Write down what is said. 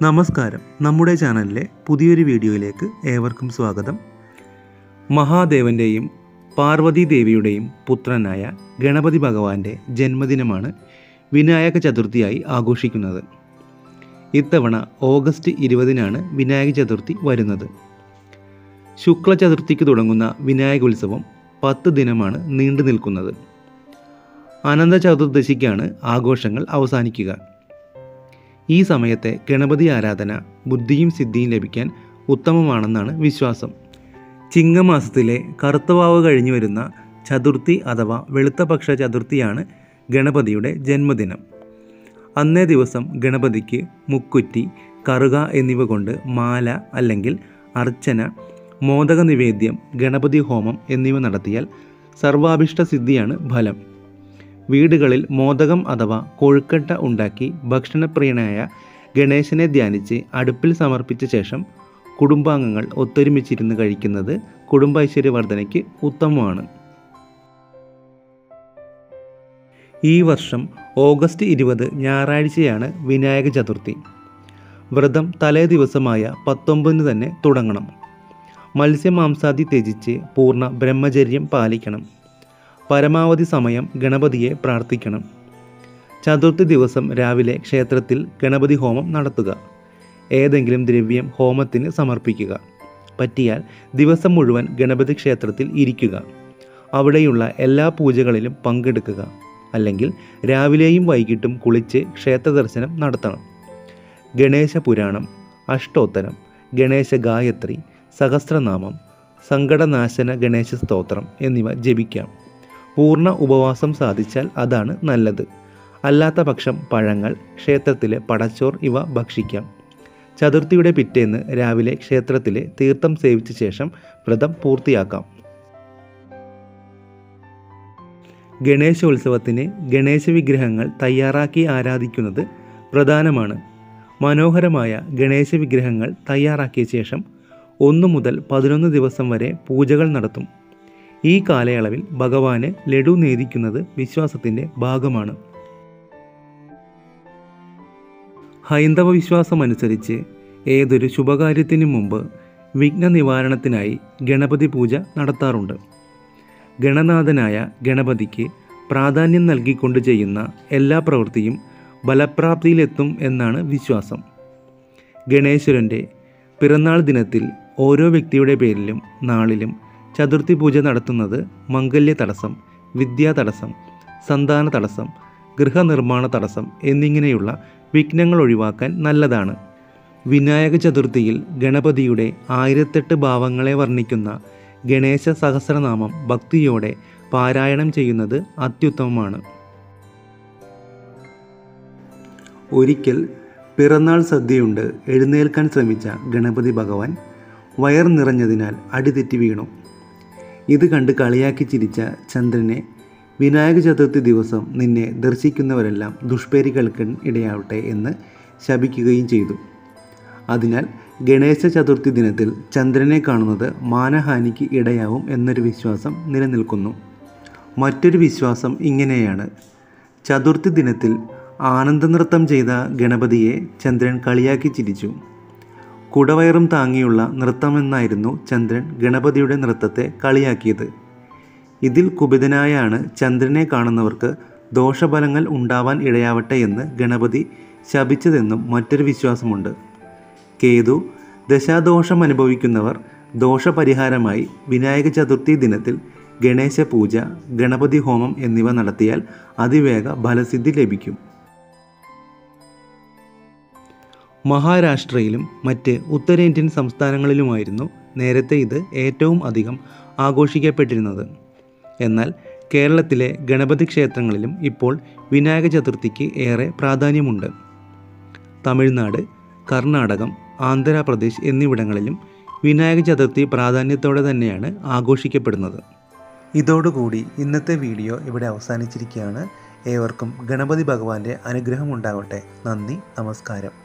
നമസ്കാരം. നമ്മുടെ ചാനലിലെ പുതിയൊരു വീഡിയോയിലേക്ക് ഏവർക്കും സ്വാഗതം. മഹാദേവൻ്റെയും പാർവതി ദേവിയുടെയും പുത്രനായ ഗണപതി ഭഗവാന്റെ ജന്മദിനമാണ് വിനായക ചതുർത്ഥിയായി ആഘോഷിക്കുന്നത്. ഇത്തവണ ഓഗസ്റ്റ് 20-നാണ് വിനായക ചതുർത്ഥി വരുന്നത്. ശുക്ല ചതുർത്ഥിക്ക് തുടങ്ങുന്ന വിനായകോത്സവം 10 ദിനമാണ് നീണ്ടു നിൽക്കുന്നത്. അനന്ത ചതുർദശിക്കാണ് ആഘോഷങ്ങൾ അവസാനിക്കുക. ഈ സമയത്തെ ഗണപതി ആരാധന ബുദ്ധിയും സിദ്ധിയും ലഭിക്കാൻ ഉത്തമമാണെന്നാണ് വിശ്വാസം. ചിങ്ങമാസത്തിലെ കറുത്തവാവ് കഴിഞ്ഞു വരുന്ന ചതുർത്ഥി അഥവാ വെളുത്തപക്ഷ ചതുർത്ഥിയാണ് ഗണപതിയുടെ ജന്മദിനം. അന്നേ ദിവസം ഗണപതിക്ക് മുക്കുറ്റി, കറുക എന്നിവ കൊണ്ട് മാല അല്ലെങ്കിൽ അർച്ചന, മോദക നിവേദ്യം, ഗണപതി ഹോമം എന്നിവ നടത്തിയാൽ സർവാഭിഷ്ട സിദ്ധിയാണ് ഫലം. വീടുകളിൽ മോദകം അഥവാ കൊഴുക്കട്ട ഉണ്ടാക്കി ഭക്ഷണപ്രിയനായ ഗണേശനെ ധ്യാനിച്ച് അടുപ്പിൽ സമർപ്പിച്ച ശേഷം കുടുംബാംഗങ്ങൾ ഒത്തൊരുമിച്ചിരുന്ന് കഴിക്കുന്നത് കുടുംബ ഐശ്വര്യവർദ്ധനയ്ക്ക് ഉത്തമമാണ്. ഈ വർഷം ഓഗസ്റ്റ് 20 ഞായറാഴ്ചയാണ് വിനായക ചതുർത്ഥി. വ്രതം തലേ ദിവസമായ 19 തന്നെ തുടങ്ങണം. മത്സ്യമാംസാദി ത്യജിച്ച് പൂർണ്ണ ബ്രഹ്മചര്യം പാലിക്കണം. പരമാവധി സമയം ഗണപതിയെ പ്രാർത്ഥിക്കണം. ചതുർത്ഥി ദിവസം രാവിലെ ക്ഷേത്രത്തിൽ ഗണപതി ഹോമം നടത്തുക. ഏതെങ്കിലും ദ്രവ്യം ഹോമത്തിന് സമർപ്പിക്കുക. പറ്റിയാൽ ദിവസം മുഴുവൻ ഗണപതി ക്ഷേത്രത്തിൽ ഇരിക്കുക. അവിടെയുള്ള എല്ലാ പൂജകളിലും പങ്കെടുക്കുക. അല്ലെങ്കിൽ രാവിലെയും വൈകിട്ടും കുളിച്ച് ക്ഷേത്ര ദർശനം നടത്തണം. ഗണേശ പുരാണം, അഷ്ടോത്തരം, ഗണേശ ഗായത്രി, സഹസ്രനാമം, സങ്കടനാശന ഗണേശ സ്തോത്രം എന്നിവ ജപിക്കാം. പൂർണ്ണ ഉപവാസം സാധിച്ചാൽ അതാണ് നല്ലത്. അല്ലാത്ത പക്ഷം പഴങ്ങൾ, ക്ഷേത്രത്തിലെ പടച്ചോർ ഇവ ഭക്ഷിക്കാം. ചതുർത്ഥിയുടെ പിറ്റേന്ന് രാവിലെ ക്ഷേത്രത്തിലെ തീർത്ഥം സേവിച്ച ശേഷം വ്രതം പൂർത്തിയാക്കാം. ഗണേശോത്സവത്തിന് ഗണേശ വിഗ്രഹങ്ങൾ തയ്യാറാക്കി ആരാധിക്കുന്നത് പ്രധാനമാണ്. മനോഹരമായ ഗണേശ വിഗ്രഹങ്ങൾ തയ്യാറാക്കിയ ശേഷം 1 മുതൽ 11 ദിവസം വരെ പൂജകൾ നടത്തും. ഈ കാലയളവിൽ ഭഗവാന് ലഡു നേദിക്കുന്നത് വിശ്വാസത്തിൻ്റെ ഭാഗമാണ്. ഹൈന്ദവ വിശ്വാസമനുസരിച്ച് ഏതൊരു ശുഭകാര്യത്തിനു മുമ്പ് വിഘ്ന നിവാരണത്തിനായി ഗണപതി പൂജ നടത്താറുണ്ട്. ഗണനാഥനായ ഗണപതിക്ക് പ്രാധാന്യം നൽകിക്കൊണ്ട് ചെയ്യുന്ന എല്ലാ പ്രവൃത്തിയും ഫലപ്രാപ്തിയിലെത്തും എന്നാണ് വിശ്വാസം. ഗണേശ്വരൻ്റെ പിറന്നാൾ ദിനത്തിൽ ഓരോ വ്യക്തിയുടെ പേരിലും നാളിലും ചതുർത്ഥി പൂജ നടത്തുന്നത് മംഗല്യ തടസ്സം, വിദ്യാ തടസ്സം, സന്താന തടസ്സം, ഗൃഹനിർമ്മാണ തടസ്സം എന്നിങ്ങനെയുള്ള വിഘ്നങ്ങൾ ഒഴിവാക്കാൻ നല്ലതാണ്. വിനായക ചതുർത്ഥിയിൽ ഗണപതിയുടെ 1008 ഭാവങ്ങളെ വർണ്ണിക്കുന്ന ഗണേശ സഹസ്രനാമം ഭക്തിയോടെ പാരായണം ചെയ്യുന്നത് അത്യുത്തമമാണ്. ഒരിക്കൽ പിറന്നാൾ സദ്യയുണ്ട് എഴുന്നേൽക്കാൻ ശ്രമിച്ച ഗണപതി ഭഗവാൻ വയർ നിറഞ്ഞതിനാൽ അടിതെറ്റി വീണു. ഇത് കണ്ട് കളിയാക്കി ചിരിച്ച ചന്ദ്രനെ, വിനായക ചതുർത്ഥി ദിവസം നിന്നെ ദർശിക്കുന്നവരെല്ലാം ദുഷ്പേരി കേൾക്കാൻ ഇടയാവട്ടെ എന്ന് ശപിക്കുകയും ചെയ്തു. അതിനാൽ ഗണേശ ചതുർത്ഥി ദിനത്തിൽ ചന്ദ്രനെ കാണുന്നത് മാനഹാനിക്ക് ഇടയാവും എന്നൊരു വിശ്വാസം നിലനിൽക്കുന്നു. മറ്റൊരു വിശ്വാസം ഇങ്ങനെയാണ്. ചതുർത്ഥി ദിനത്തിൽ ആനന്ദനൃത്തം ചെയ്ത ഗണപതിയെ ചന്ദ്രൻ കളിയാക്കി ചിരിച്ചു. കുടവയറും താങ്ങിയുള്ള നൃത്തമെന്നായിരുന്നു ചന്ദ്രൻ ഗണപതിയുടെ നൃത്തത്തെ കളിയാക്കിയത്. ഇതിൽ കുപിതനായാണ് ചന്ദ്രനെ കാണുന്നവർക്ക് ദോഷഫലങ്ങൾ ഉണ്ടാവാൻ ഇടയാവട്ടെ എന്ന് ഗണപതി ശപിച്ചതെന്നും മറ്റൊരു വിശ്വാസമുണ്ട്. കേതു ദശാദോഷം അനുഭവിക്കുന്നവർ ദോഷപരിഹാരമായി വിനായക ചതുർത്ഥി ദിനത്തിൽ ഗണേശ പൂജ, ഗണപതി ഹോമം എന്നിവ നടത്തിയാൽ അതിവേഗ ഫലസിദ്ധി ലഭിക്കും. മഹാരാഷ്ട്രയിലും മറ്റ് ഉത്തരേന്ത്യൻ സംസ്ഥാനങ്ങളിലുമായിരുന്നു നേരത്തെ ഇത് ഏറ്റവും അധികം ആഘോഷിക്കപ്പെട്ടിരുന്നത്. എന്നാൽ കേരളത്തിലെ ഗണപതി ക്ഷേത്രങ്ങളിലും ഇപ്പോൾ വിനായക ചതുർത്ഥിക്ക് ഏറെ പ്രാധാന്യമുണ്ട്. തമിഴ്നാട്, കർണാടകം, ആന്ധ്രാപ്രദേശ് എന്നിവിടങ്ങളിലും വിനായക ചതുർത്ഥി പ്രാധാന്യത്തോടെ തന്നെയാണ് ആഘോഷിക്കപ്പെടുന്നത്. ഇതോടുകൂടി ഇന്നത്തെ വീഡിയോ ഇവിടെ അവസാനിച്ചിരിക്കുകയാണ്. ഏവർക്കും ഗണപതി ഭഗവാന്റെ അനുഗ്രഹം ഉണ്ടാകട്ടെ. നന്ദി, നമസ്കാരം.